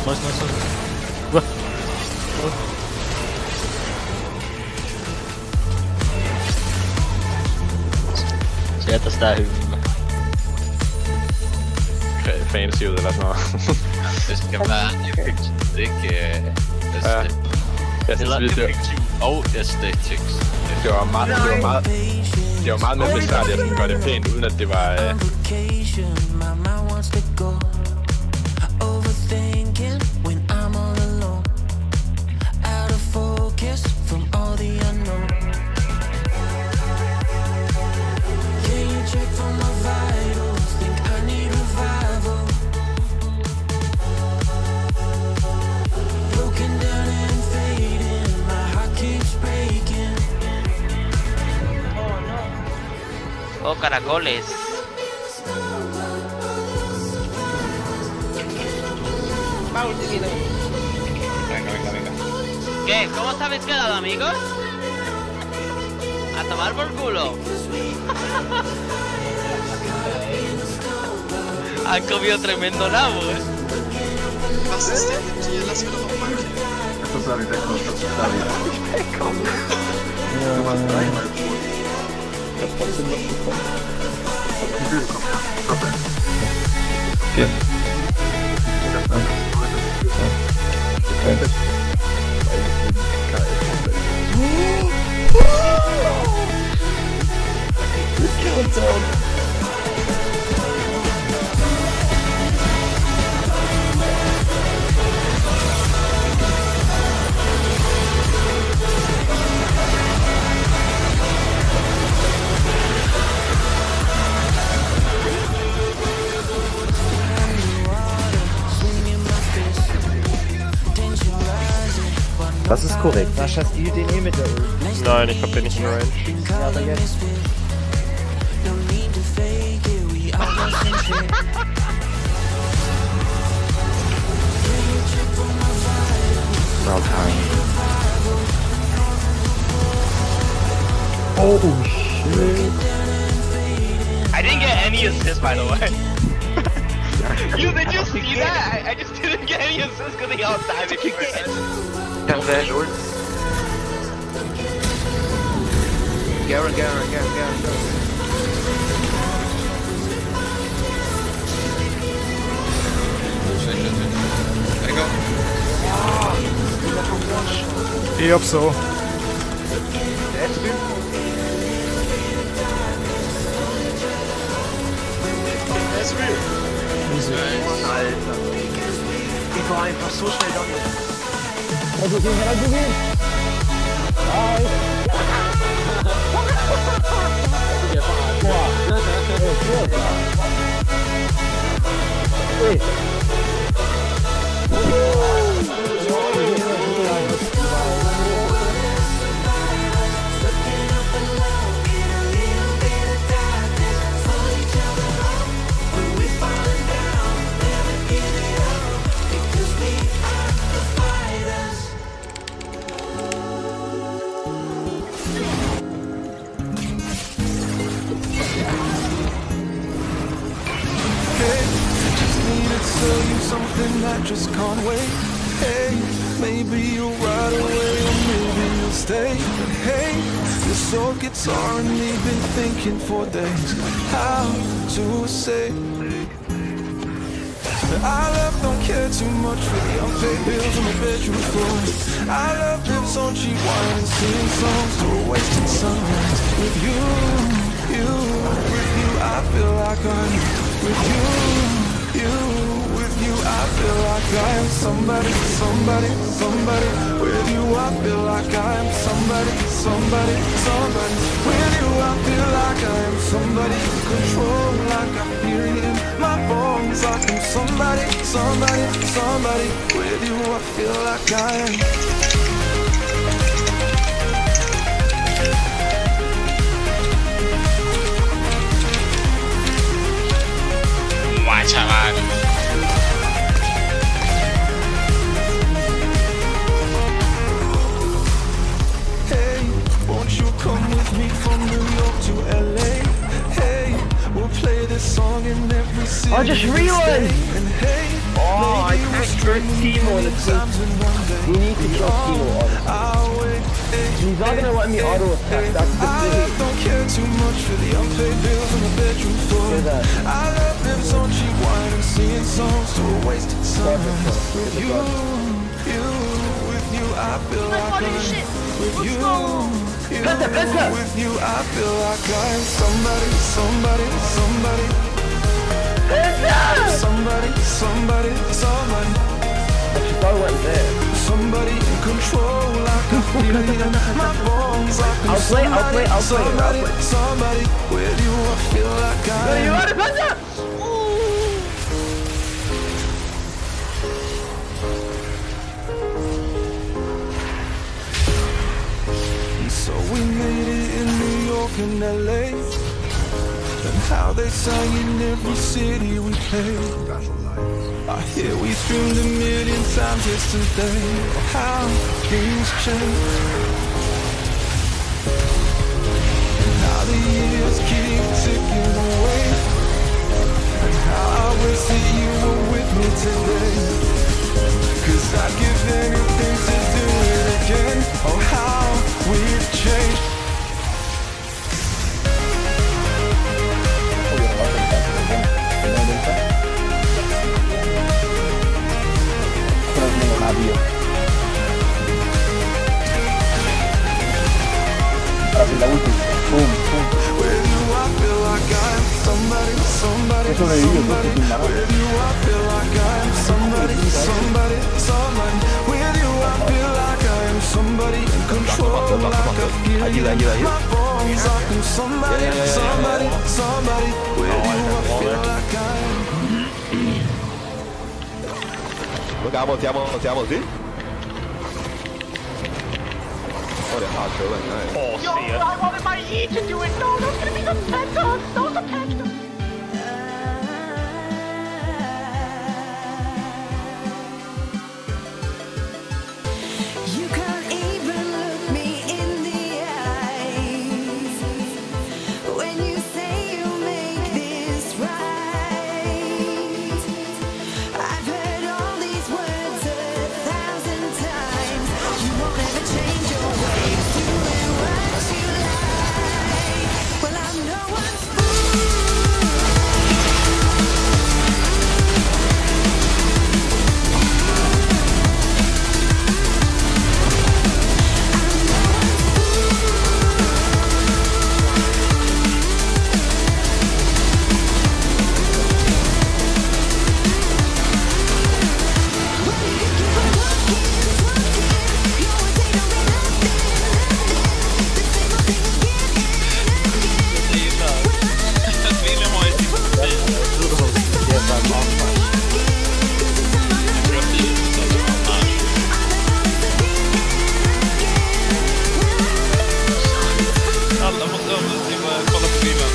Nice. Sieltä sitä hyvää. Fancy ud eller sådan noget. Det skal være effektivt, ikke effektivt og aesthetics. Det var meget mere besværligt at sådan gøre det pænt, uden at det var... Oh, caracoles. Venga. ¿Qué? ¿Cómo os habéis quedado, amigos? A tomar por culo. Han comido tremendo nabo, Was ist denn mit dir? Lass mir doch auch mal. Das ist David, der kommt. Das ist David. Du warst dreimal tot. Ich hab trotzdem was bekommen. Die Bild kommt, ja. Doppelt. Okay. Ich hab einfach so weiter. Countdown. Das ist korrekt. Sascha, hast du den eh mit der Ult? Nein, ich hab den nicht in Range. Ja, aber jetzt. Oh shit. I didn't get any assists, by the way. Did you see that? I just didn't get any assists because they all died before it. Kann Flash ult. Garen. Ich hab so. Alter. Ich war einfach so schnell da. Also gehen. Something that just can't wait. Hey, maybe you'll ride away or maybe you'll stay. But hey, this old guitar and me been thinking for days how to say that I love, don't care too much for the unpaid bills on the bedroom floor. I love lips on cheap wine and singing songs to a wasted sunrise. With you, I feel like I'm with you. With you, I feel like I am somebody. With you, I feel like I am somebody. With you, I feel like I am somebody. Control like I feel in my bones. Like I'm somebody. With you, I feel like I am. Chaval. Hey, won't you come with me from New York to LA? Hey, we'll play this song in every city. I just realized. And hey, Oh, I can't hurt Timo in the You need to kill Timo auto. He's not gonna let me auto attack. That's the thing. Don't care too much for the unpaid bills on the bedroom floor. I love lips on cheap wine and singing songs to a wasted summer. With you, with you, I feel like I'm with you, with you, I feel like I'm somebody, somebody, somebody, somebody, somebody, somebody. Somebody in control, like I feel it in my bones. I'll play. Somebody with you, I feel like I. So we made it in New York and LA, and how they sang in every city we played. I hear we streamed 1,000,000 times yesterday. How things change, and how the years keep ticking away, and how I wish that you were with me today. 'Cause I'd give anything to do it again. Oh, how we've changed. With you I feel like I'm somebody, somebody, somebody. With you I feel like I'm somebody, somebody, somebody. With you I feel like I'm somebody in control, like a feeling. My bones like I'm somebody, somebody, somebody. With you I feel like I'm. Voltiamo sì? Oh, they're hot, so nice. Oh, Yo, see ya. I wanted my E to do it. No, that's gonna be the penta. That was the penta. You can't even look me in the eyes when you say you make this right. I've heard all these words 1,000 times. You won't ever change your ways, doing what you like. Well, I'm no one's fool. Alla mot dem, det var kolla på filmen.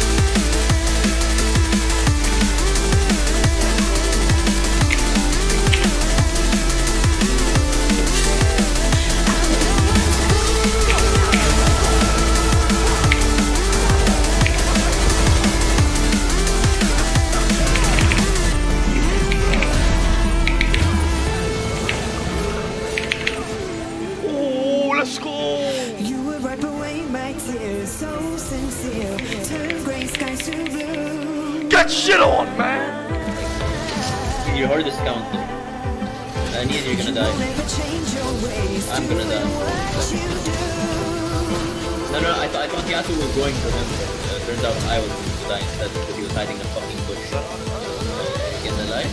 Oh, let's go. You would wipe away my tears, so sincere. Turn gray skies to blue. Get shit on, man. You heard this counter. I need you're gonna die. Never change your ways, I'm gonna die. what you do. No, I thought Yasu was going for him. Turns out I was going to die instead because he was hiding in a fucking bush. In the light.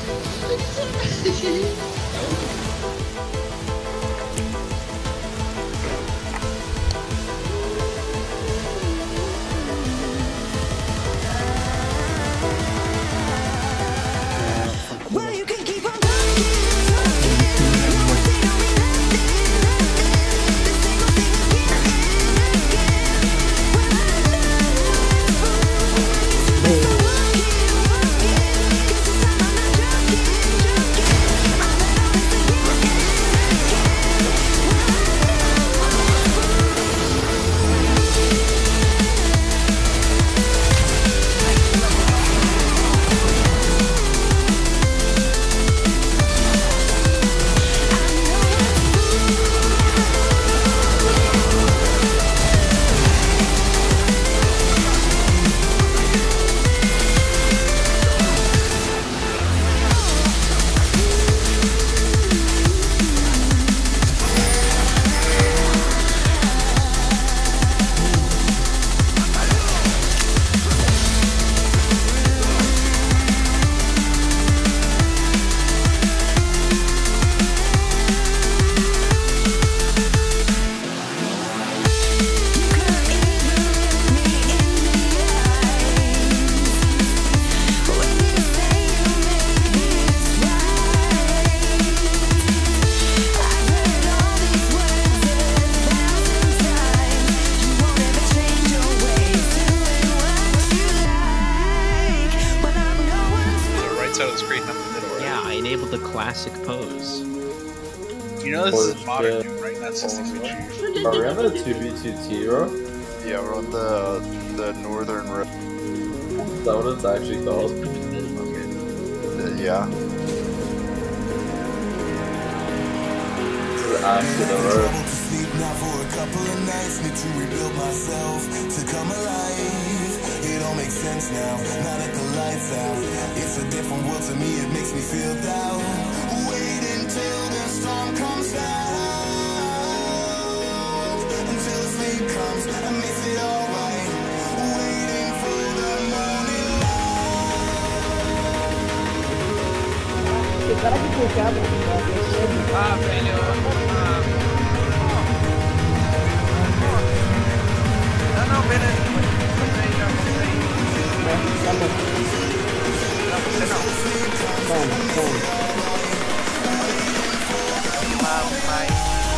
Well, you can keep on talking, talking. You won't say no me nothing, nothing. The same old thing again and again. Well, I know it's foolish, walking, walking. 'Cause this time I'm not joking, joking. I let all this again and again. screen up the middle, right? Yeah, I enabled the classic pose. You know this is modern, dude, right? That's just things we choose. Are we on the 2v2T row? Yeah, we're on the northern road. Is that what it's actually called? Yeah. This is actually the road. Now for a couple of nights, need to rebuild myself to come alive. It all makes sense now, now that the lights out. It's a different world to me, it makes me feel down. Wait until the storm comes out, until the sleep comes and makes it alright. Waiting for the morning light. Ah, velho. Não, beleza. Você aí, já você aí. Não, você não. Mas...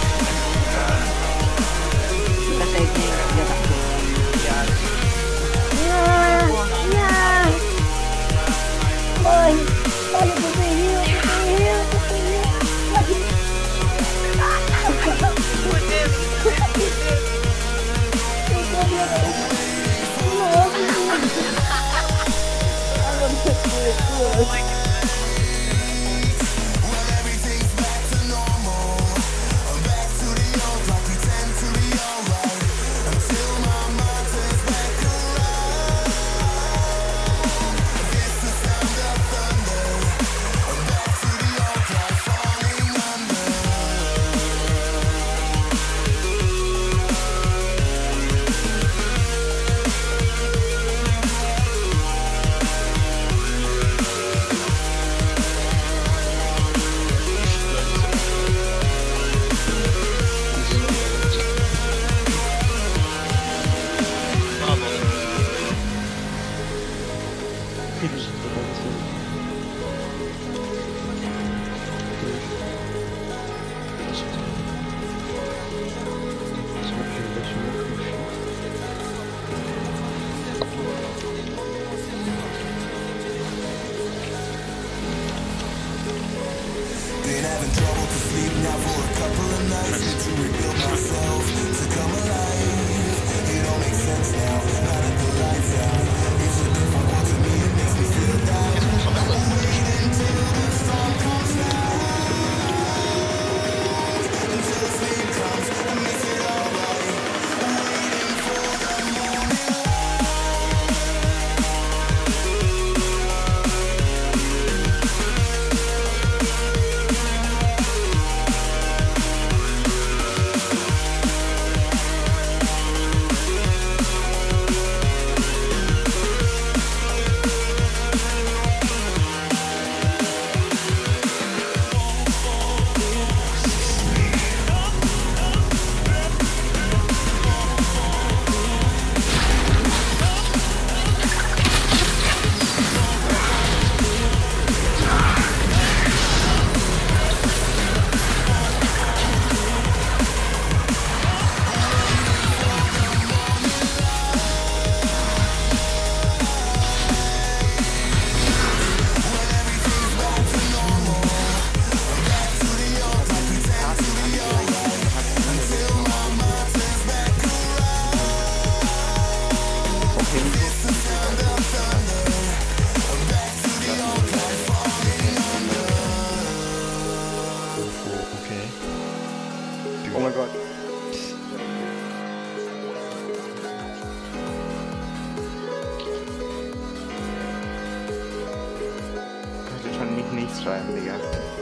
Been having trouble to sleep now for a couple of nights. Need to rebuild myself to come alive. It all makes sense now, now that the lights out. It's a different world to me, it makes me feel down. Wait until the storm comes out, until the sleep comes and makes it alright. Waiting for the morning Oh my god. Du kann mich nicht schreiben, Digga.